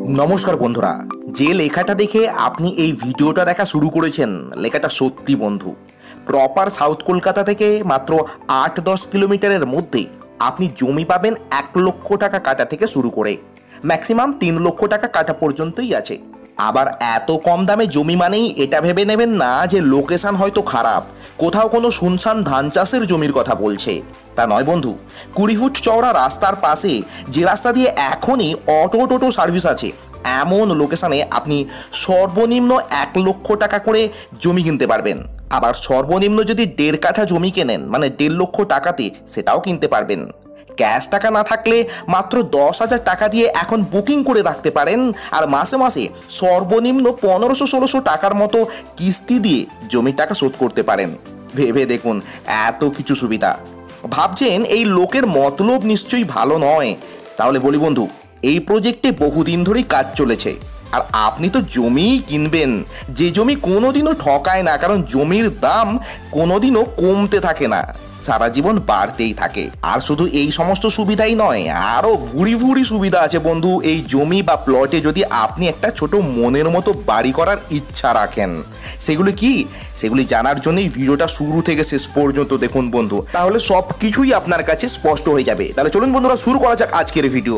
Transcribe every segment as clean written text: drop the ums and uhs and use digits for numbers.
নমস্কার বন্ধুরা, যে লেখাটা দেখে আপনি এই ভিডিওটা দেখা শুরু করেছেন, লেখাটা সত্যি বন্ধু। প্রপার সাউথ কলকাতা থেকে মাত্র 8-10 কিলোমিটারের মধ্যে আপনি জমি পাবেন 1 লক্ষ টাকা কাটা থেকে শুরু করে ম্যাক্সিমাম 3 লক্ষ টাকা কাটা পর্যন্তই আছে। আবার এত কম দামে জমি মানেই এটা ভেবে নেবেন না যে লোকেশন হয়তো খারাপ, কোথাও কোনো শুনশান ধান চাষের জমির কথা বলছে, তা নয় বন্ধু। 20 ফুট চওড়া রাস্তার পাশে যে রাস্তা দিয়ে এখনই টোটো সার্ভিস আছে, এমন লোকেশনে আপনি সর্বনিম্ন 1 লক্ষ টাকা করে জমি কিনতে পারবেন। আবার সর্বনিম্ন যদি 1.5 কাঠা জমি কেনেন, মানে 1.5 লক্ষ টাকাতে, সেটাও কিনতে পারবেন। ক্যাশ টাকা না থাকলে মাত্র 10,000 টাকা দিয়ে এখন বুকিং করে রাখতে পারেন, আর মাসে মাসে সর্বনিম্ন 1500-1600 টাকার মতো কিস্তি দিয়ে জমির টাকা শোধ করতে পারেন। ভেবে দেখুন, এত কিছু সুবিধা। ভাবছেন এই লোকের মতলব নিশ্চয়ই ভালো নয়? তাহলে বলি বন্ধু, এই প্রজেক্টে বহুদিন ধরেই কাজ চলেছে, আর আপনি তো জমিই কিনবেন, যে জমি কোনোদিনও ঠকায় না, কারণ জমির দাম কোনোদিনও কমতে থাকে না, সারা জীবন বাড়তেই থাকে। আর শুধু এই সমস্ত সুবিধাই নয়, আরও ভুড়ি সুবিধা আছে বন্ধু এই জমি বা প্লটে, যদি আপনি একটা ছোট মনের মতো বাড়ি করার ইচ্ছা রাখেন। সেগুলি কি, সেগুলি জানার জন্যই ভিডিওটা শুরু থেকে শেষ পর্যন্ত দেখুন বন্ধু, তাহলে সব কিছুই আপনার কাছে স্পষ্ট হয়ে যাবে। তাহলে চলুন বন্ধুরা, শুরু করা যাক আজকের ভিডিও।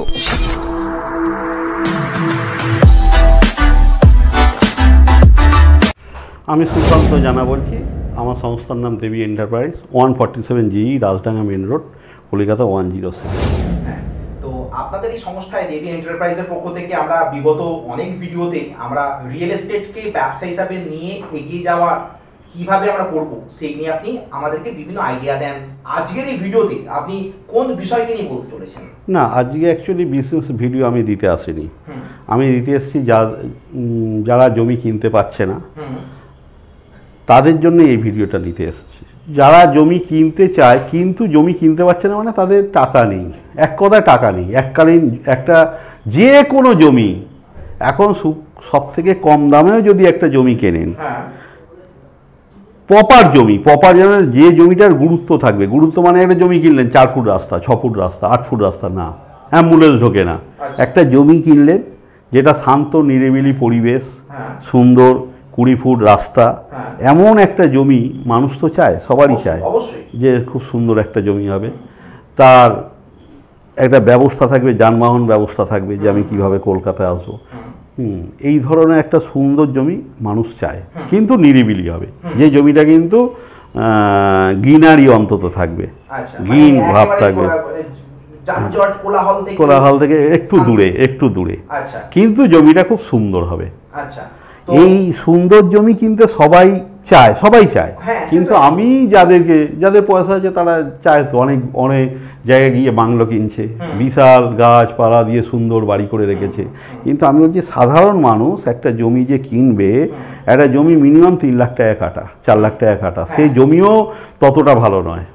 আমি সুকান্ত জানা বলছি। আমার সংস্থার নাম Devi enterprise, 147 G Rajdanga main road, Kolkata 107। তো আপনাদের এই সংস্থায় দেবী এন্টারপ্রাইজের পক্ষ থেকে আমরা বিগত অনেক ভিডিওতে আমরা রিয়েল এস্টেটকে ব্যবসা হিসাবে নিয়ে এগিয়ে যাওয়া কিভাবে আমরা করব সেই নিয়ে আপনি আমাদেরকে বিভিন্ন আইডিয়া দেন। আজকের এই ভিডিওতে আপনি কোন বিষয়কে নিয়ে বলতে চলেছেন? না, আজকে অ্যাকচুয়ালি বিজনেস ভিডিও আমি দিতে আসিনি। আমি দিতে এসেছি যারা জমি কিনতে পারছে না তাদের জন্য এই ভিডিওটা নিতে এসেছি। যারা জমি কিনতে চায় কিন্তু জমি কিনতে পারছে না, মানে তাদের টাকা নেই, এক কথায় টাকা নেই। এককালীন একটা যে কোনো জমি এখন সব থেকে কম দামেও যদি একটা জমি কেনেন, প্রপার জমি, যে জমিটার গুরুত্ব থাকবে, গুরুত্ব মানে একটা জমি কিনলেন 4 ফুট রাস্তা, 6 ফুট রাস্তা, 8 ফুট রাস্তা, না অ্যাম্বুলেন্স ঢোকে না, একটা জমি কিনলেন যেটা শান্ত নিরিবিলি পরিবেশ, সুন্দর 20 ফুট রাস্তা, এমন একটা জমি মানুষ তো চায়, সবারই চায় যে খুব সুন্দর একটা জমি হবে, তার একটা ব্যবস্থা থাকবে, যানবাহন ব্যবস্থা থাকবে, যে আমি কিভাবে কলকাতায় আসবো। এই ধরনের একটা সুন্দর জমি মানুষ চায়, কিন্তু নিরিবিলি হবে, যে জমিটা কিন্তু গ্রিনারি অন্তত থাকবে, গ্রিন ভাব থাকবে, কোলাহল থেকে একটু দূরে, কিন্তু জমিটা খুব সুন্দর হবে। এই সুন্দর জমি কিনতে সবাই চায়, কিন্তু আমি যাদের পয়সা আছে তারা চায় তো, অনেক জায়গায় গিয়ে বাংলো কিনছে, বিশাল গাছপালা দিয়ে সুন্দর বাড়ি করে রেখেছে। কিন্তু আমি বলছি সাধারণ মানুষ একটা জমি যে কিনবে, একটা জমি মিনিমাম 3 লাখ টাকা কাটা, 4 লাখ টাকা কাটা, সেই জমিও ততটা ভালো নয়।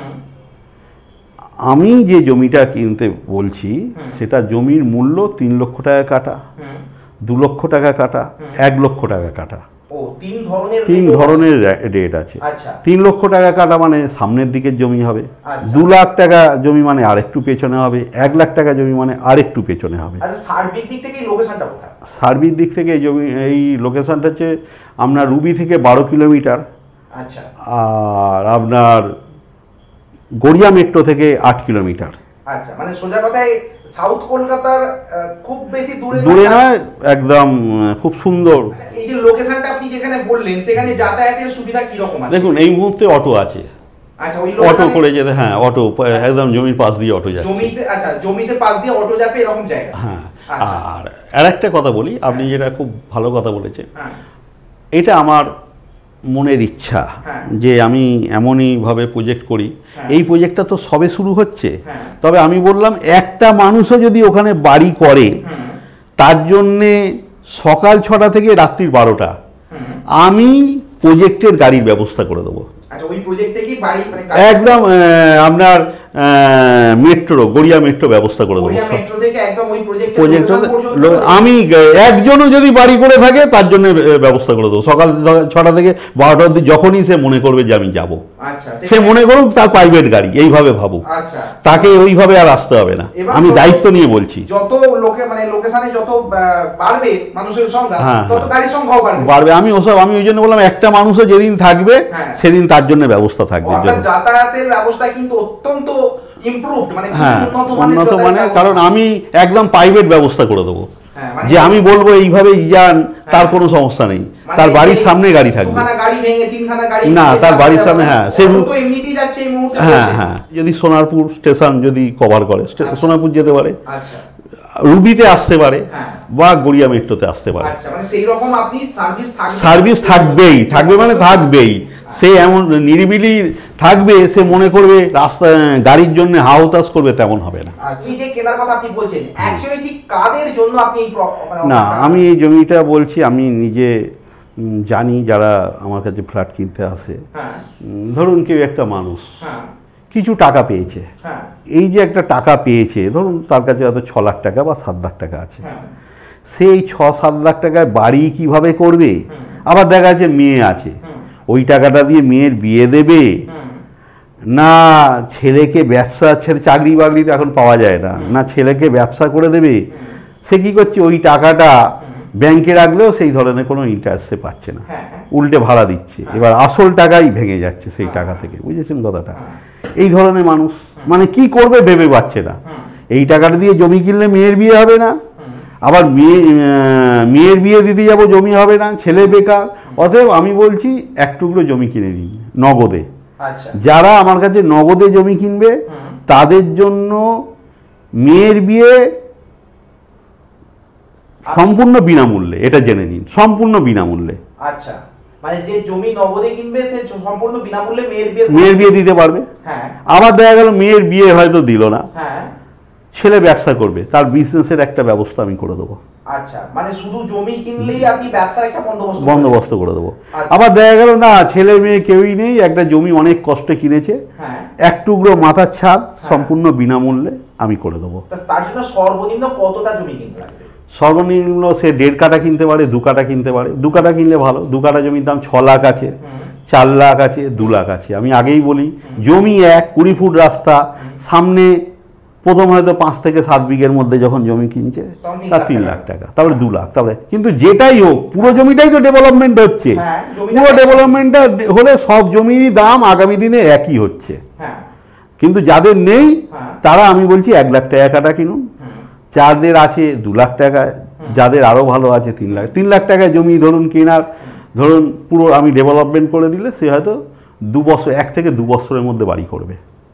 আমি যে জমিটা কিনতে বলছি সেটা জমির মূল্য 3 লক্ষ টাকা কাটা, 2 লক্ষ টাকা কাটা, 1 লক্ষ টাকা কাটা, 3 ধরনের রেট আছে। 3 লক্ষ টাকা কাটা মানে সামনের দিকের জমি হবে, 2 লাখ টাকা জমি মানে আরেকটু পেছনে হবে, 1 লাখ টাকা জমি মানে আরেকটু পেছনে হবে। সার্বিক দিক থেকে এই লোকেশনটা কোথায়? সার্বিক দিক থেকে এই লোকেশনটা হচ্ছে আপনার রুবি থেকে 12 কিলোমিটার, আর আপনার গড়িয়া মেট্রো থেকে 8 কিলোমিটার। আচ্ছা, মানে সোজা কথায় সাউথ কলকাতার খুব বেশি দূরে নয়, একদম খুব সুন্দর। এই যে লোকেশনটা আপনি যেখানে বললেন, সেখানে যাতায়াতের সুবিধা কি রকম আছে? দেখুন, এই মুহূর্তে অটো আছে। আচ্ছা, ওই অটো করে যেতে, হ্যাঁ অটো একদম জমির পাশ দিয়ে অটো যাচ্ছে। জমিতে পাশ দিয়ে অটো যাবে এরকম জায়গা। হ্যাঁ, আর আরেকটা কথা বলি, আপনি যেটা খুব ভালো কথা বলেছেন, এটা আমার মনের ইচ্ছা যে আমি এমনইভাবে প্রজেক্ট করি। এই প্রজেক্টটা তো সবে শুরু হচ্ছে, তবে আমি বললাম একটা মানুষও যদি ওখানে বাড়ি করে, তার জন্যে সকাল 6টা থেকে রাত্রি 12টা আমি প্রজেক্টের গাড়ির ব্যবস্থা করে দেবো। একদম আপনার মেট্রো, গড়িয়া মেট্রো ব্যবস্থা করে দেবো। মেট্রো থেকে একদম ওই প্রজেক্ট আমি একজনও যদি বাড়ি করে থাকে তার জন্য ব্যবস্থা করে দেবো। সকাল 6টা থেকে 12টা অবধি যখনই সে মনে করবে যে আমি যাব, সে মনে করুক তার প্রাইভেট গাড়ি, এইভাবে ভাবুক, তাকে ওইভাবে আর আসতে হবে না। আমি দায়িত্ব নিয়ে বলছি। যত লোকে মানে লোকেশনে যত বাড়বে মানুষের সংখ্যা, তত গাড়ির সংখ্যাও বাড়বে। আমি ওই জন্য বললাম একটা মানুষও যেদিন থাকবে সেদিন তার জন্য ব্যবস্থা থাকবে। যাতায়াতের ব্যবস্থা কিন্তু অত্যন্ত ইমপ্রুভড, মানে উন্নত মানের, কারণ আমি একদম প্রাইভেট ব্যবস্থা করে দেবো। যে আমি বলবো এইভাবেই যান, তার কোনো সমস্যা নেই। তার বাড়ির সামনে গাড়ি থাকবে না, তার বাড়ির সামনে। যদি সোনারপুর স্টেশন যদি কভার করে, সোনারপুর যেতে পারে, রুবিতে আসতে পারে, বা গড়িয়া মেট্রোতে আসতে পারে। সার্ভিস থাকবে মানে থাকবেই। সে এমন নিরিবিলি থাকবে, সে মনে করবে রাস্তা গাড়ির জন্য হাওতাস করবে, তেমন হবে না। না, আমি এই জমিটা বলছি, আমি নিজে জানি যারা আমার কাছে ফ্ল্যাট কিনতে আসে, ধরুন কেউ একটা মানুষ কিছু টাকা পেয়েছে, এই যে একটা টাকা পেয়েছে, ধরুন তার কাছে হয়তো 6 লাখ টাকা বা 7 লাখ টাকা আছে, সেই 6-7 লাখ টাকায় বাড়ি কিভাবে করবে? আবার দেখা যাচ্ছে মেয়ে আছে, ওই টাকাটা দিয়ে মেয়ের বিয়ে দেবে, না ছেলেকে ব্যবসা, চাকরি বাকরি তো এখন পাওয়া যায় না, না ছেলেকে ব্যবসা করে দেবে। সে কি করছে, ওই টাকাটা ব্যাংকে রাখলেও সেই ধরনের কোনো ইন্টারেস্ট সে পাচ্ছে না, উল্টে ভাড়া দিচ্ছে। এবার আসল টাকাই ভেঙে যাচ্ছে সেই টাকা থেকে, বুঝেছেন কথাটা? এই ধরনের মানুষ মানে কি করবে ভেবে পাচ্ছে না। এই টাকাটা দিয়ে জমি কিনলে মেয়ের বিয়ে হবে না, আবার মেয়ের বিয়ে দিতে যাব, জমি হবে না, ছেলে বেকার। অতএব আমি বলছি এক টুকরো জমি কিনে নিন নগদে। যারা আমার কাছে নগদে জমি কিনবে তাদের জন্য মেয়ের বিয়ে সম্পূর্ণ বিনামূল্যে, এটা জেনে নিন, সম্পূর্ণ বিনামূল্যে। আচ্ছা, মানে যে জমি নগদে কিনবে সে সম্পূর্ণ বিনামূল্যে মেয়ের বিয়ে দিতে পারবে। আবার দেখা গেল মেয়ের বিয়ে হয়তো দিল না, ছেলে ব্যবসা করবে, তার বিজনেসের একটা ব্যবস্থা আমি করে দেবো। আচ্ছা, মানে শুধু জমি কিনলেই আপনি ব্যবসার একটা বন্দোবস্ত করে দেবো। আবার দেখা গেল না, ছেলে মেয়ে কেউই নেই, একটা জমি অনেক কষ্টে কিনেছে, এক টুকরো মাথার ছাদ সম্পূর্ণ বিনামূল্যে আমি করে দেবো। তার জন্য সর্বনিম্ন কতটা জমি কিনতে লাগবে? সর্বনিম্ন সে 1.5 কাঠা কিনতে পারে, 2 কাঠা কিনতে পারে। 2 কাঠা কিনলে ভালো। 2 কাঠা জমির দাম 6 লাখ আছে, 4 লাখ আছে, 2 লাখ আছে। আমি আগেই বলি, জমি 20 ফুট রাস্তা, সামনে প্রথম হয়তো 5 থেকে 7 বিঘের মধ্যে যখন জমি কিনছে তার 3 লাখ টাকা, তারপরে 2 লাখ, তারপরে কিন্তু যেটাই হোক পুরো জমিটাই তো ডেভেলপমেন্ট হচ্ছে। পুরো ডেভেলপমেন্টটা হলে সব জমিরই দাম আগামী দিনে একই হচ্ছে। কিন্তু যাদের নেই তারা আমি বলছি 1 লাখ টাকা কাটা কিনুন, যাদের আছে 2 লাখ টাকায়, যাদের আরও ভালো আছে 3 লাখ টাকায় জমি ধরুন কেনার, ধরুন পুরো আমি ডেভেলপমেন্ট করে দিলে সে হয়তো 2 বছর, 1 থেকে 2 বছরের মধ্যে বাড়ি করবে।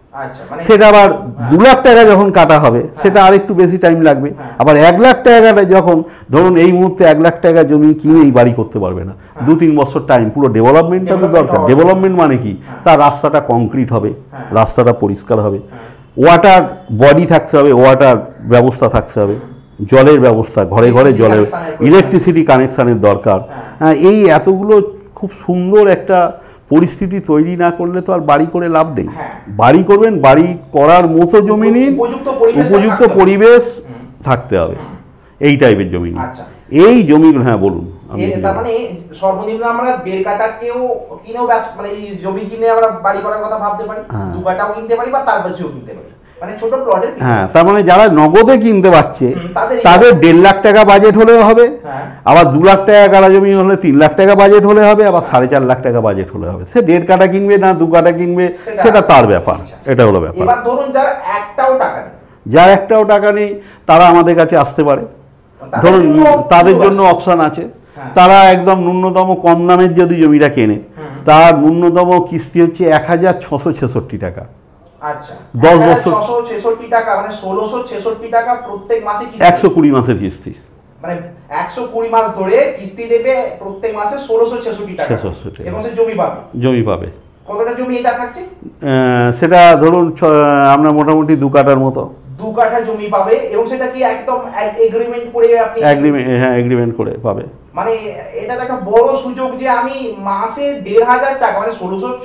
সেটা আবার 2 লাখ টাকা যখন কাটা হবে সেটা আর একটু বেশি টাইম লাগবে। আবার 1 লাখ টাকাটা যখন ধরুন এই মুহূর্তে 1 লাখ টাকা জমি কিনেই বাড়ি করতে পারবে না, 2-3 বছর টাইম। পুরো ডেভেলপমেন্টটা তো দরকার। ডেভেলপমেন্ট মানে কি, তার রাস্তাটা কংক্রিট হবে, রাস্তাটা পরিষ্কার হবে, ওয়াটার বডি থাকতে হবে, ওয়াটার ব্যবস্থা থাকতে হবে, জলের ব্যবস্থা, ঘরে ঘরে জলের, ইলেকট্রিসিটি কানেকশানের দরকার। এই এতগুলো খুব সুন্দর একটা পরিস্থিতি তৈরি না করলে তো আর বাড়ি করে লাভ নেই। বাড়ি করবেন, বাড়ি করার মতো জমি নিন, উপযুক্ত পরিবেশ থাকতে হবে, এই টাইপের জমি নিন। এই জমিগুলো, হ্যাঁ বলুন। তার মানে সর্বনিম্ন আমরা 1.5 কাঠা কিনেও ব্যবসা, মানে জমি কিনে আমরা বাড়ি করার কথা ভাবতে পারি, 2 কাঠাও কিনতে পারি বা তার বেশিও কিনতে পারি, মানে ছোট প্লটের। হ্যাঁ, তার মানে যারা নগদে কিনতে পারছে তাদের 1.5 লাখ টাকা বাজেট হলেও হবে, আবার 2 লাখ টাকা কাটা জমি হলে 3 লাখ টাকা বাজেট হলে হবে, আবার 4.5 লাখ টাকা বাজেট হলে হবে। সে 1.5 কাঠা কিনবে না 2 কাঠা কিনবে সেটা তার ব্যাপার, এটা হলো ব্যাপার। এবার ধরুন যার একটাও টাকা নেই তারা আমাদের কাছে আসতে পারে। ধরুন তাদের জন্য অপশান আছে, তারা একদম ন্যূনতম কম দামের যদি জমিটা কেনে তার ন্যূনতম কিস্তি হচ্ছে 1666 টাকা। আচ্ছা, 10 বছর 1666 টাকা, মানে 1666 টাকা প্রত্যেক মাসে কিস্তি, 120 মাসের কিস্তি, মানে 120 মাস ধরে কিস্তি দেবে প্রত্যেক মাসে 1666 টাকা, এবং সে জমি পাবে। কতটা জমি এটা থাকছে? সেটা ধরুন আমরা মোটামুটি 2 কাঠার মতো। 2 কাঠা জমি পাবে এবং সেটা কি একদম এগ্রিমেন্ট করে আপনি এগ্রিমেন্ট করে পাবে। মানে এটা তো একটা বড় সুযোগ যে আমি মাসে 1,500 টাকা মানে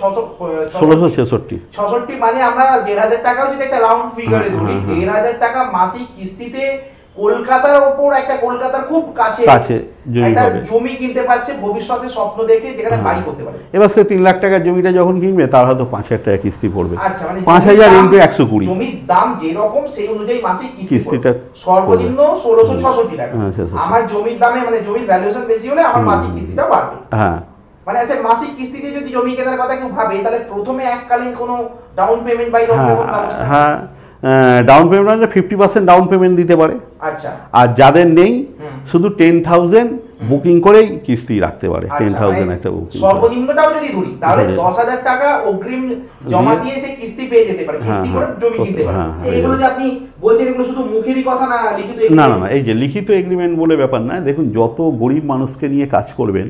1666 মানে আমরা 1,500 টাকাও যদি একটা রাউন্ড ফিগারে ধরি 1,500 টাকা মাসিক কিস্তিতে কলকাতার উপর একটা কলকাতার খুব কাছে একটা জমি কিনতে পারছে ভবিষ্যতে স্বপ্ন দেখে যেখানে বাড়ি করতে পারে। এবার সে 3 লাখ টাকার জমিটা যখন কিনবে তার হয়তো 5,000 টাকা কিস্তি পড়বে। আচ্ছা মানে 5,000 ইনটু 120 জমির দাম যেরকম সেই অনুযায়ী মাসিক কিস্তিটা সর্বনিম্ন 1666 টাকা। আমার জমির দামে মানে জমির ভ্যালুয়েশন বেশি হলে আমার মাসিক কিস্তিটা বাড়বে। হ্যাঁ মানে আচ্ছা মাসিক কিস্তিতে যদি জমি কেনার কথা কেউ ভাবে তাহলে প্রথমে এককালীন কোনো ডাউন পেমেন্ট বাই হ্যাঁ ডাউন পেমেন্ট 50% ডাউন পেমেন্ট দিতে পারে। আচ্ছা আর যাদের নেই শুধু 10,000 বুকিং করেই কিস্তি রাখতে পারে। 10,000 একটা বুকিং সর্বনিম্নটাও যদি ধরি তাহলে 10,000 টাকা অগ্রিম জমা দিয়ে সে কিস্তি পেয়ে যেতে পারে, কিস্তি করে জমি কিনতে পারে। এইগুলো যে আপনি বলছেন এগুলো শুধু মুখেরই কথা না, লিখিত না না না, এই যে লিখিত এগ্রিমেন্ট বলে ব্যাপার না। দেখুন যত গরিব মানুষকে নিয়ে কাজ করবেন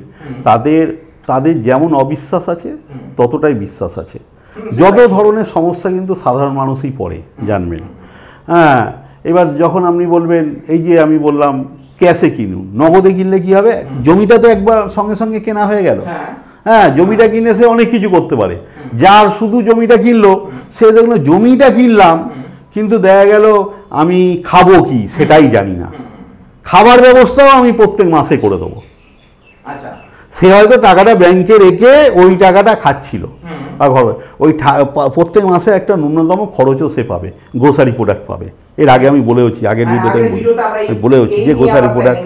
তাদের যেমন অবিশ্বাস আছে ততটাই বিশ্বাস আছে। যত ধরনের সমস্যা কিন্তু সাধারণ মানুষই পড়ে জানবেন। হ্যাঁ এবার যখন আপনি বলবেন এই যে আমি বললাম ক্যাশে কিনুন, নগদে কিনলে কি হবে, জমিটা তো একবার সঙ্গে সঙ্গে কেনা হয়ে গেল। হ্যাঁ জমিটা কিনে সে অনেক কিছু করতে পারে। যার শুধু জমিটা কিনলো সে দেখলো জমিটা কিনলাম কিন্তু দেখা গেল আমি খাবো কি সেটাই জানি না, খাবার ব্যবস্থাও আমি প্রত্যেক মাসে করে দেবো। আচ্ছা সে হয়তো টাকাটা ব্যাংকে রেখে ওই টাকাটা খাচ্ছিল বা ঘরে ওই প্রত্যেক মাসে একটা ন্যূনতম খরচও সে পাবে, গ্রোসারি প্রোডাক্ট পাবে। এর আগে আমি বলেওছি, আগের ভিডিওতে বলেওছি যে গ্রোসারি প্রোডাক্ট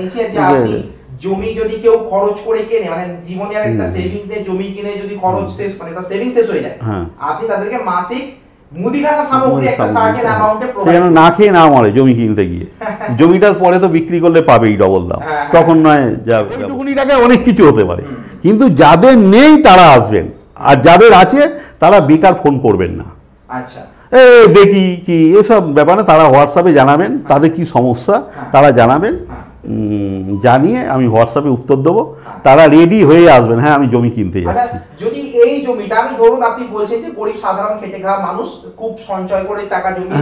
জমি যদি কেউ খরচ করে কেনে মানে জীবনের একটা সেভিংস দিয়ে জমি কিনে যদি খরচ শেষ মানে তার সেভিংস শেষ হয়ে যায়, আপনি তাদেরকে মাসিক মুদিখানা সামগ্রী একটা সার্টেন অ্যামাউন্টে প্রোভাইড করেন। না খেয়ে না মরে জমি কিনতে গিয়ে, জমিটার পরে তো বিক্রি করলে পাবেই ডবল দাম, তখন নয় যাবে। ওইটুকুনি টাকায় অনেক কিছু হতে পারে, কিন্তু যাদের নেই তারা আসবেন, আর যাদের আছে তারা বেকার ফোন করবেন না। আচ্ছা দেখি কি এসব ব্যাপারে তারা হোয়াটসঅ্যাপে জানাবেন তাদের কি সমস্যা, তারা জানাবেন, জানিয়ে আমি হোয়াটসঅ্যাপে উত্তর দেবো, তারা রেডি হয়ে আসবেন। হ্যাঁ আমি জমি কিনতে যাচ্ছি। যদি এই জমিটা আমি ধরুন আপনি বলছেন যে গরিব সাধারণ খেটে খাওয়া মানুষ খুব সঞ্চয় করে টাকা জমিয়ে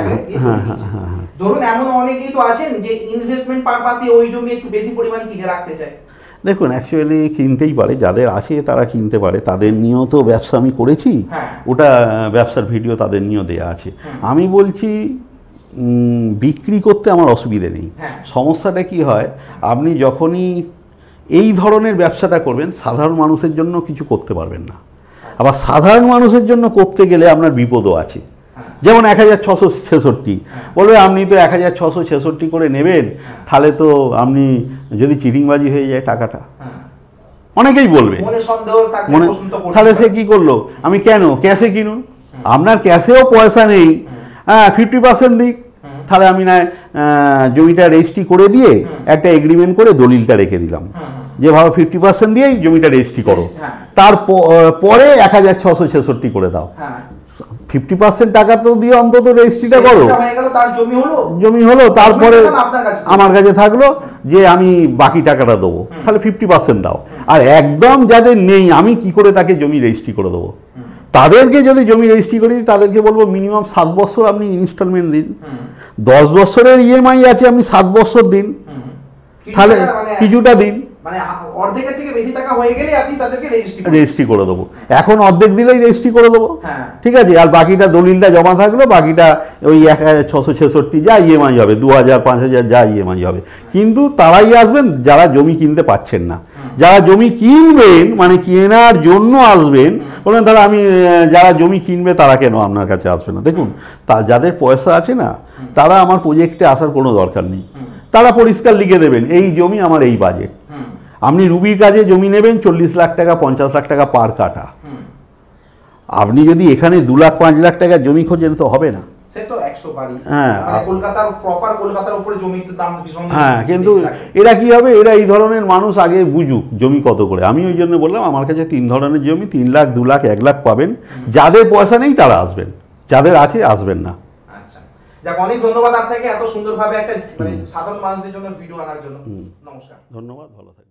ধরুন এমন অনেকেই তো আছেন যে ইনভেস্টমেন্ট পারপাসে ওই জমি একটু বেশি পরিমাণে কিনে রাখতে চায়। দেখুন অ্যাকচুয়ালি কিনতেই পারে, যাদের আছে তারা কিনতে পারে, তাদের নিয়েও তো ব্যবসা আমি করেছি, ওটা ব্যবসার ভিডিও তাদের নিয়েও দেওয়া আছে। আমি বলছি বিক্রি করতে আমার অসুবিধে নেই। সমস্যাটা কি হয়, আপনি যখনই এই ধরনের ব্যবসাটা করবেন সাধারণ মানুষের জন্য কিছু করতে পারবেন না, আবার সাধারণ মানুষের জন্য করতে গেলে আপনার বিপদও আছে। যেমন 1,666 বলবে আপনি তো 1,666 করে নেবেন, তাহলে তো আপনি যদি চিটিংবাজি হয়ে যায় টাকাটা, অনেকেই বলবে মনে, তাহলে সে কি করলো, আমি কেন ক্যাশে কিনুন, আপনার ক্যাশেও পয়সা নেই, 50% দিক, তাহলে আমি না জমিটা রেজিস্ট্রি করে দিয়ে একটা এগ্রিমেন্ট করে দলিলটা রেখে দিলাম যে ভালো 50% দিয়েই জমিটা রেজিস্ট্রি করো, তারপরে 1,666 করে দাও। 50% টাকা তো দিয়ে অন্তত রেজিস্ট্রিটা করো, জমি হলো, তারপরে আমার কাছে থাকলো যে আমি বাকি টাকাটা দেবো, তাহলে 50% দাও। আর একদম যাদের নেই আমি কি করে তাকে জমি রেজিস্ট্রি করে দেবো, তাদেরকে যদি জমি রেজিস্ট্রি করি তাদেরকে বলবো মিনিমাম 7 বছর আপনি ইনস্টলমেন্ট দিন, 10 বছরের ইএমআই আছে আপনি 7 বছর দিন, তাহলে কিছুটা দিন, মানে অর্ধেকের থেকে বেশি টাকা হয়ে গেলে আপনি তাদেরকে রেজিস্ট্রি করে দেবো। এখন অর্ধেক দিলেই রেজিস্ট্রি করে দেবো, ঠিক আছে, আর বাকিটা দলিলটা জমা থাকলো, বাকিটা ওই 1,666 যা ইএমআই হবে, 2,000 5,000 যা ইএমআই হবে। কিন্তু তারাই আসবেন যারা জমি কিনতে পাচ্ছেন না, যারা জমি কিনবেন মানে কেনার জন্য আসবেন, বলবেন তাহলে আমি যারা জমি কিনবে তারা কেন আপনার কাছে আসবে না। দেখুন যাদের পয়সা আছে না তারা আমার প্রজেক্টে আসার কোনো দরকার নেই, তারা পরিষ্কার লিখে দেবেন এই জমি আমার এই বাজেট। আপনি রুবির কাজে জমি নেবেন 40 লাখ টাকা 50 লাখ টাকা পার কাঠা, আপনি যদি এখানে 2 লাখ 5 লাখ টাকা জমি খোঁজেন তো হবে না। হ্যাঁ কিন্তু এরা কি হবে, এরা এই ধরনের মানুষ আগে বুঝুক জমি কত করে। আমি ওই জন্য বললাম আমার কাছে 3 ধরনের জমি, 3 লাখ 2 লাখ 1 লাখ পাবেন। যাদের পয়সা নেই তারা আসবেন, যাদের আছে আসবেন না। যাক অনেক ধন্যবাদ আপনাকে এত সুন্দরভাবে একটা মানে সাধারণ মানুষদের জন্য ভিডিও আনার জন্য। নমস্কার, ধন্যবাদ, ভালো থাকবেন।